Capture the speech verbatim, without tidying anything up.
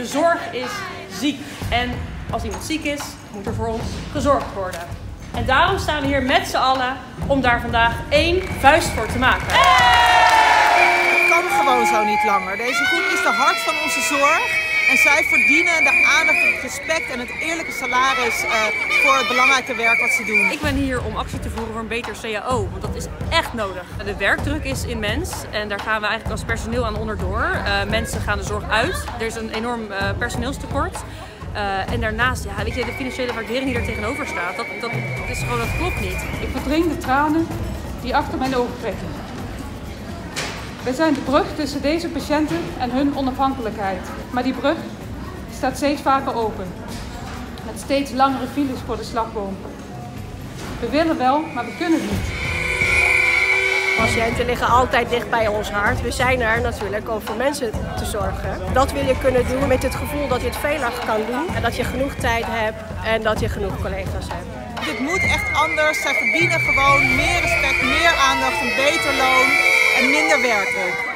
De zorg is ziek. En als iemand ziek is, moet er voor ons gezorgd worden. En daarom staan we hier met z'n allen om daar vandaag één vuist voor te maken. Het kan gewoon zo niet langer. Deze groep is de hart van onze zorg. En zij verdienen de aandacht, het respect en het eerlijke salaris uh, voor het belangrijke werk wat ze doen. Ik ben hier om actie te voeren voor een beter C A O, want dat is echt nodig. De werkdruk is immens en daar gaan we eigenlijk als personeel aan onderdoor. Uh, mensen gaan de zorg uit. Er is een enorm uh, personeelstekort. Uh, en daarnaast, ja, weet je, de financiële waardering die er tegenover staat, dat, dat, dat, is gewoon, dat klopt niet. Ik verdring de tranen die achter mijn ogen trekken. Wij zijn de brug tussen deze patiënten en hun onafhankelijkheid. Maar die brug staat steeds vaker open. Met steeds langere files voor de slagboom. We willen wel, maar we kunnen niet. Patiënten liggen altijd dicht bij ons hart. We zijn er natuurlijk om voor mensen te zorgen. Dat wil je kunnen doen met het gevoel dat je het veelach kan doen. En dat je genoeg tijd hebt en dat je genoeg collega's hebt. Dit moet echt anders. Zij verdienen gewoon meer respect, meer aandacht, een beter loon en minder werkdruk.